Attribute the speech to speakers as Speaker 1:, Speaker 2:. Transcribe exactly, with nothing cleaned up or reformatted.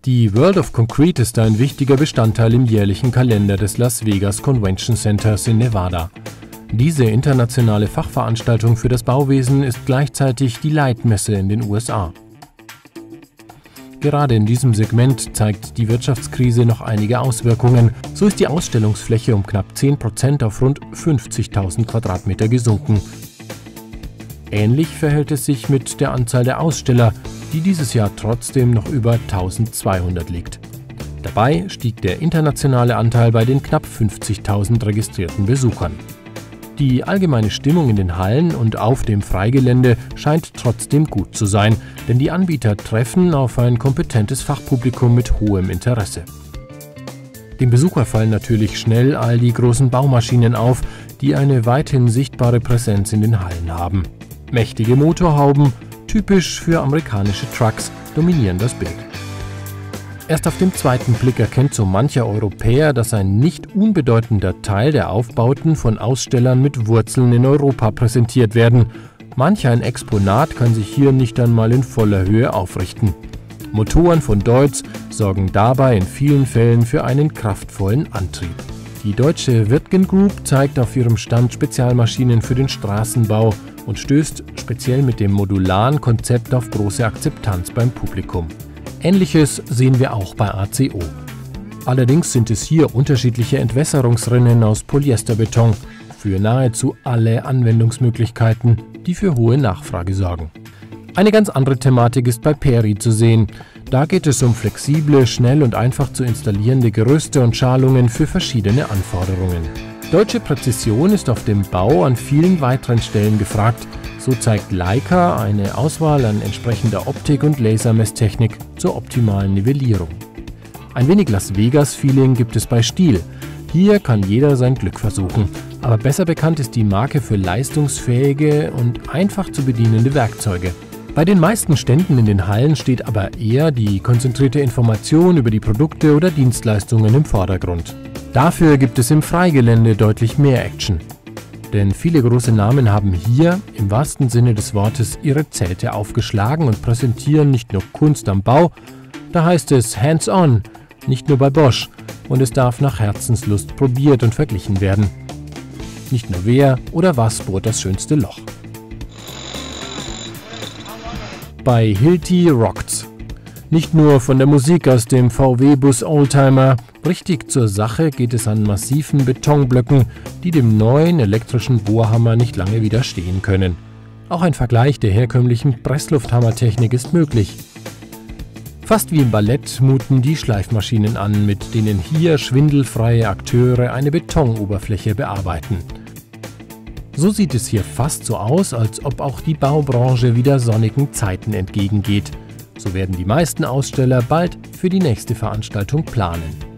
Speaker 1: Die World of Concrete ist ein wichtiger Bestandteil im jährlichen Kalender des Las Vegas Convention Centers in Nevada. Diese internationale Fachveranstaltung für das Bauwesen ist gleichzeitig die Leitmesse in den U S A. Gerade in diesem Segment zeigt die Wirtschaftskrise noch einige Auswirkungen. So ist die Ausstellungsfläche um knapp zehn Prozent auf rund fünfzigtausend Quadratmeter gesunken. Ähnlich verhält es sich mit der Anzahl der Aussteller, die dieses Jahr trotzdem noch über eintausendzweihundert liegt. Dabei stieg der internationale Anteil bei den knapp fünfzigtausend registrierten Besuchern. Die allgemeine Stimmung in den Hallen und auf dem Freigelände scheint trotzdem gut zu sein, denn die Anbieter treffen auf ein kompetentes Fachpublikum mit hohem Interesse. Dem Besucher fallen natürlich schnell all die großen Baumaschinen auf, die eine weithin sichtbare Präsenz in den Hallen haben. Mächtige Motorhauben, typisch für amerikanische Trucks, dominieren das Bild. Erst auf den zweiten Blick erkennt so mancher Europäer, dass ein nicht unbedeutender Teil der Aufbauten von Ausstellern mit Wurzeln in Europa präsentiert werden. Manch ein Exponat kann sich hier nicht einmal in voller Höhe aufrichten. Motoren von Deutz sorgen dabei in vielen Fällen für einen kraftvollen Antrieb. Die deutsche Wirtgen Group zeigt auf ihrem Stand Spezialmaschinen für den Straßenbau und stößt speziell mit dem modularen Konzept auf große Akzeptanz beim Publikum. Ähnliches sehen wir auch bei A C O. Allerdings sind es hier unterschiedliche Entwässerungsrinnen aus Polyesterbeton für nahezu alle Anwendungsmöglichkeiten, die für hohe Nachfrage sorgen. Eine ganz andere Thematik ist bei Peri zu sehen. Da geht es um flexible, schnell und einfach zu installierende Gerüste und Schalungen für verschiedene Anforderungen. Deutsche Präzision ist auf dem Bau an vielen weiteren Stellen gefragt. So zeigt Leica eine Auswahl an entsprechender Optik und Lasermesstechnik zur optimalen Nivellierung. Ein wenig Las Vegas-Feeling gibt es bei Stihl. Hier kann jeder sein Glück versuchen, aber besser bekannt ist die Marke für leistungsfähige und einfach zu bedienende Werkzeuge. Bei den meisten Ständen in den Hallen steht aber eher die konzentrierte Information über die Produkte oder Dienstleistungen im Vordergrund. Dafür gibt es im Freigelände deutlich mehr Action. Denn viele große Namen haben hier im wahrsten Sinne des Wortes ihre Zelte aufgeschlagen und präsentieren nicht nur Kunst am Bau, da heißt es hands-on, nicht nur bei Bosch, und es darf nach Herzenslust probiert und verglichen werden. Nicht nur wer oder was bohrt das schönste Loch. Bei Hilti rockt's. Nicht nur von der Musik aus dem V W-Bus Oldtimer, richtig zur Sache geht es an massiven Betonblöcken, die dem neuen elektrischen Bohrhammer nicht lange widerstehen können. Auch ein Vergleich der herkömmlichen Presslufthammertechnik ist möglich. Fast wie im Ballett muten die Schleifmaschinen an, mit denen hier schwindelfreie Akteure eine Betonoberfläche bearbeiten. So sieht es hier fast so aus, als ob auch die Baubranche wieder sonnigen Zeiten entgegengeht. So werden die meisten Aussteller bald für die nächste Veranstaltung planen.